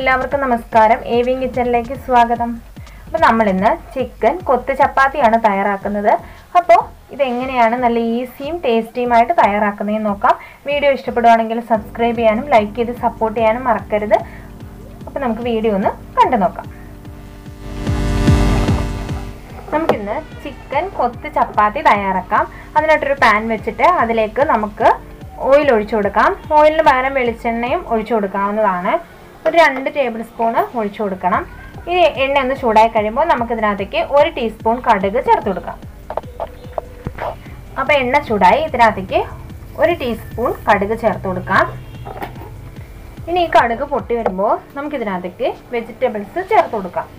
എല്ലാവർക്കും നമസ്കാരം. ഏവിങ് കിച്ചണിലേക്ക് സ്വാഗതം. അപ്പോൾ നമ്മൾ ഇന്ന് ചിക്കൻ കൊത്ത് ചപ്പാത്തിയാണ് തയ്യാറാക്കുന്നത്. അപ്പോൾ ഇതെങ്ങനെയാണ് നല്ല ഈസിയും ടേസ്റ്റിയുമായിട്ട് തയ്യാറാക്കുന്നതെന്ന് നോക്കാം. വീഡിയോ ഇഷ്ടപ്പെടുവാണെങ്കിൽ സബ്സ്ക്രൈബ് ചെയ്യാനും ലൈക്ക് ചെയ്ത് സപ്പോർട്ട് ചെയ്യാനും മറക്കരുത്. അപ്പോൾ നമുക്ക് വീഡിയോ ഒന്ന് കണ്ടു നോക്കാം. നമുക്കിന്ന് ചിക്കൻ കൊത്ത് ചപ്പാത്തി തയ്യാറാക്കാം. അതിനായിട്ടൊരു പാൻ വെച്ചിട്ട് അതിലേക്ക് നമുക്ക് ഓയിൽ ഒഴിച്ചു കൊടുക്കാം. ഓയിലിന് പകരം വെളിച്ചെണ്ണയും ഒഴിച്ചു കൊടുക്കാവുന്നതാണ്. ഒരു 2 ടേബിൾ സ്പൂൺ ഒഴിച്ചു കൊടുക്കണം. ഈ എണ്ണ ഒന്ന് ചൂടായി കഴിയുമ്പോൾ നമുക്കിതിനകത്തേക്ക് 1 ടീസ്പൂൺ കടുക് ചേർത്ത് കൊടുക്കാം. അപ്പോൾ എണ്ണ ചൂടായി ഇതിനകത്തേക്ക് 1 ടീസ്പൂൺ കടുക് ചേർത്ത് കൊടുക്കാം. ഇനി ഈ കടുക് പൊട്ടി വരുമ്പോൾ നമുക്കിതിനകത്തേക്ക് വെജിറ്റബിൾസ് ചേർത്ത് കൊടുക്കാം.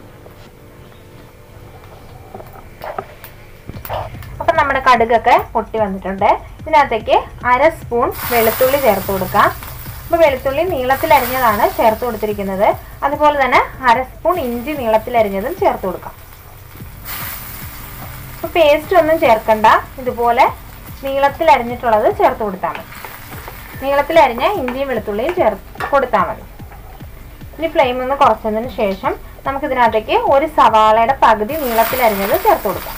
അപ്പം നമ്മുടെ കടുകൊക്കെ പൊട്ടി വന്നിട്ടുണ്ട്. ഇതിനകത്തേക്ക് 1/2 സ്പൂൺ വെളുത്തുള്ളി ചേർത്ത് കൊടുക്കാം. അപ്പോൾ വെളുത്തുള്ളി നീളത്തിലരിഞ്ഞതാണ് ചേർത്ത് കൊടുത്തിരിക്കുന്നത്. അതുപോലെ തന്നെ 1/2 സ്പൂൺ ഇഞ്ചി നീളത്തിലരിഞ്ഞതും ചേർത്ത് കൊടുക്കാം. അപ്പോൾ പേസ്റ്റ് ഒന്നും ചേർക്കണ്ട, ഇതുപോലെ നീളത്തിലരിഞ്ഞിട്ടുള്ളത് ചേർത്ത് കൊടുത്താൽ മതി. നീളത്തിലരിഞ്ഞ ഇഞ്ചിയും വെളുത്തുള്ളിയും ചേർത്ത് കൊടുത്താൽ മതി. ഇനി ഫ്ലെയിം ഒന്ന് കുറച്ചതിന് ശേഷം നമുക്കിതിനകത്തേക്ക് 1 സവാളയുടെ പകുതി നീളത്തിലരിഞ്ഞത് ചേർത്ത് കൊടുക്കാം.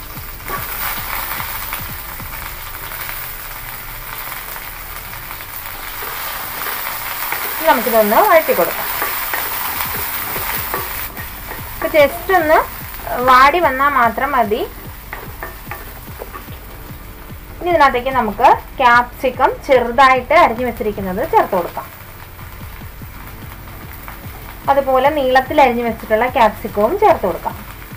നമുക്കിതൊന്ന് വഴറ്റി കൊടുക്കാം. ഇപ്പം ജസ്റ്റ് ഒന്ന് വാടി വന്നാൽ മാത്രം മതി. ഇനി ഇതിനകത്തേക്ക് നമുക്ക് ക്യാപ്സിക്കം ചെറുതായിട്ട് അരിഞ്ഞു വെച്ചിരിക്കുന്നത് ചേർത്ത് കൊടുക്കാം. അതുപോലെ നീളത്തിൽ അരിഞ്ഞു വെച്ചിട്ടുള്ള ക്യാപ്സിക്കവും ചേർത്ത് കൊടുക്കാം.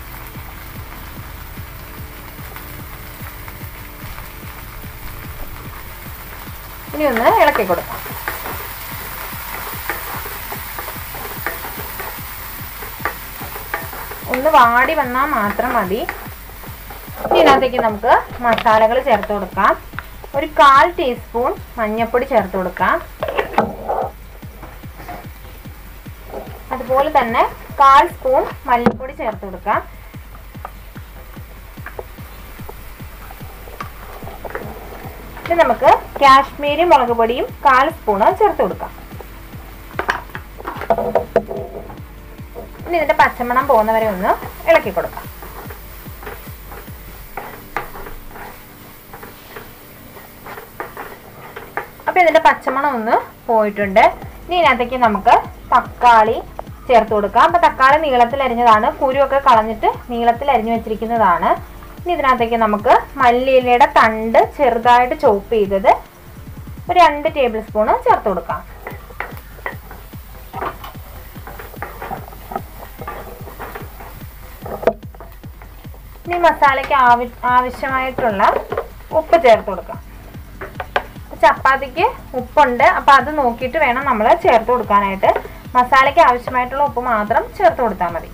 ഇനി ഒന്ന് ഇളക്കി കൊടുക്കാം. ഒന്ന് വാടി വന്നാൽ മാത്രം മതി. ഇതിനകത്തേക്ക് നമുക്ക് മസാലകൾ ചേർത്ത് കൊടുക്കാം. ഒരു 1/4 ടീസ്പൂൺ മഞ്ഞൾപ്പൊടി ചേർത്ത് കൊടുക്കാം. അതുപോലെ തന്നെ 1/4 സ്പൂൺ മല്ലിപ്പൊടി ചേർത്ത് കൊടുക്കാം. ഇനി നമുക്ക് കാശ്മീരി മുളക് പൊടിയും 1/4 സ്പൂണ് ചേർത്ത് കൊടുക്കാം. ഇനി ഇതിന്റെ പച്ചമണം പോകുന്നവരെ ഒന്ന് ഇളക്കി കൊടുക്കാം. അപ്പോൾ ഇതിന്റെ പച്ചമണം ഒന്ന് പോയിട്ടുണ്ട്. ഇനി ഇതിനകത്തേക്ക് നമുക്ക് തക്കാളി ചേർത്ത് കൊടുക്കാം. അപ്പോൾ തക്കാളി നീളത്തിൽ അരിഞ്ഞതാണ്, കുരുവൊക്കെ കളഞ്ഞിട്ട് നീളത്തിൽ അരിഞ്ഞു വെച്ചിരിക്കുന്നതാണ്. ഇനി ഇതിനകത്തേക്ക് നമുക്ക് മല്ലിയിലയുടെ തണ്ട് ചെറുതായിട്ട് ചോപ്പ് ചെയ്തത് ഒരു 2 ടേബിൾ സ്പൂണ് ചേർത്ത് കൊടുക്കാം. ഇനി മസാലയ്ക്ക് ആവശ്യമായിട്ടുള്ള ഉപ്പ് ചേർത്ത് കൊടുക്കാം. ചപ്പാത്തിക്ക് ഉപ്പുണ്ട്, അപ്പോൾ അത് നോക്കിയിട്ട് വേണം നമ്മൾ ചേർത്ത് കൊടുക്കാനായിട്ട്. മസാലയ്ക്ക് ആവശ്യമായിട്ടുള്ള ഉപ്പ് മാത്രം ചേർത്ത് കൊടുത്താൽ മതി.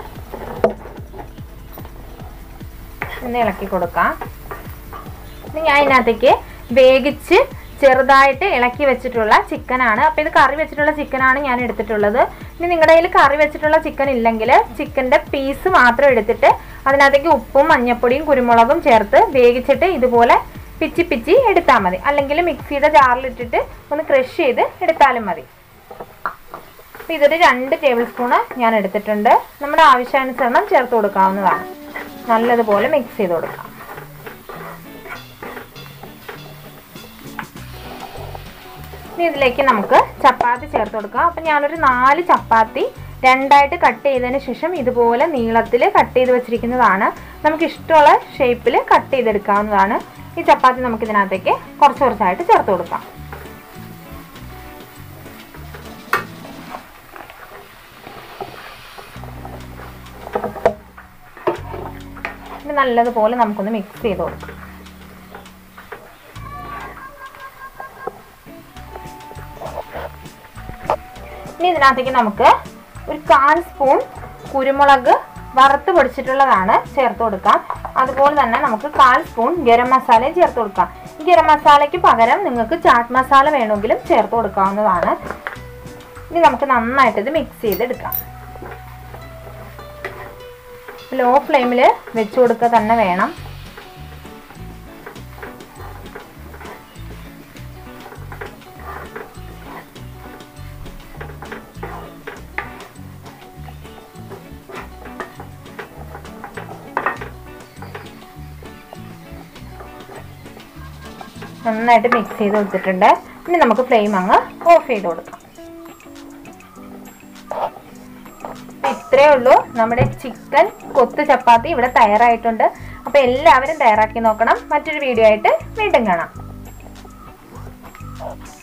ഒന്ന് ഇളക്കി കൊടുക്കാം. ഇനി ഞാൻ ഇതിനകത്തേക്ക് വേവിച്ച് ചെറുതായിട്ട് ഇളക്കി വെച്ചിട്ടുള്ള ചിക്കനാണ്. അപ്പോൾ ഇത് കറി വെച്ചിട്ടുള്ള ചിക്കനാണ് ഞാൻ എടുത്തിട്ടുള്ളത്. ഇനി നിങ്ങളുടെ കയ്യിൽ കറി വെച്ചിട്ടുള്ള ചിക്കൻ ഇല്ലെങ്കിൽ ചിക്കൻ്റെ പീസ് മാത്രം എടുത്തിട്ട് അതിനകത്തേക്ക് ഉപ്പും മഞ്ഞൾപ്പൊടിയും കുരുമുളകും ചേർത്ത് വേവിച്ചിട്ട് ഇതുപോലെ പിച്ചി പിച്ചി എടുത്താൽ മതി. അല്ലെങ്കിൽ മിക്സിയുടെ ജാറിലിട്ടിട്ട് ഒന്ന് ക്രഷ് ചെയ്ത് എടുത്താലും മതി. അപ്പോൾ ഇതൊരു 2 ടേബിൾ സ്പൂണ് ഞാൻ എടുത്തിട്ടുണ്ട്. നമ്മുടെ ആവശ്യാനുസരണം ചേർത്ത് കൊടുക്കാവുന്നതാണ്. നല്ലതുപോലെ മിക്സ് ചെയ്ത് കൊടുക്കാം. ഇനി ഇതിലേക്ക് നമുക്ക് ചപ്പാത്തി ചേർത്ത് കൊടുക്കാം. അപ്പം ഞാനൊരു 4 ചപ്പാത്തി 2ആയിട്ട് കട്ട് ചെയ്തതിന് ശേഷം ഇതുപോലെ നീളത്തിൽ കട്ട് ചെയ്ത് വെച്ചിരിക്കുന്നതാണ്. നമുക്ക് ഇഷ്ടമുള്ള ഷേപ്പിൽ കട്ട് ചെയ്തെടുക്കാവുന്നതാണ്. ഈ ചപ്പാത്തി നമുക്ക് ഇതിനകത്തേക്ക് കുറച്ച് കുറച്ചായിട്ട് ചേർത്ത് കൊടുക്കാം. ഇത് നല്ലതുപോലെ നമുക്കൊന്ന് മിക്സ് ചെയ്ത് കൊടുക്കാം. ഇനി ഇതിനകത്തേക്ക് നമുക്ക് ഒരു 1/4 സ്പൂൺ കുരുമുളക് വറുത്ത് പൊടിച്ചിട്ടുള്ളതാണ് ചേർത്ത് കൊടുക്കാം. അതുപോലെ തന്നെ നമുക്ക് 1/4 സ്പൂൺ ഗരം മസാലയും ചേർത്ത് കൊടുക്കാം. ഈ ഗരം മസാലയ്ക്ക് പകരം നിങ്ങൾക്ക് ചാട്ട് മസാല വേണമെങ്കിലും ചേർത്ത് കൊടുക്കാവുന്നതാണ്. ഇനി നമുക്ക് നന്നായിട്ട് ഇത് മിക്സ് ചെയ്തെടുക്കാം. ലോ ഫ്ലെയിമിൽ വെച്ച് കൊടുക്കുക തന്നെ വേണം. നന്നായിട്ട് മിക്സ് ചെയ്ത് കൊടുത്തിട്ടുണ്ട്. ഇനി നമുക്ക് ഫ്ലെയിം അങ്ങ് ഓഫ് ചെയ്ത് കൊടുക്കാം. ഇത്രയേ ഉള്ളൂ, നമ്മുടെ ചിക്കൻ കൊത്ത് ചപ്പാത്തി ഇവിടെ തയ്യാറായിട്ടുണ്ട്. അപ്പോൾ എല്ലാവരും തയ്യാറാക്കി നോക്കണം. മറ്റൊരു വീഡിയോ ആയിട്ട് വീണ്ടും കാണാം.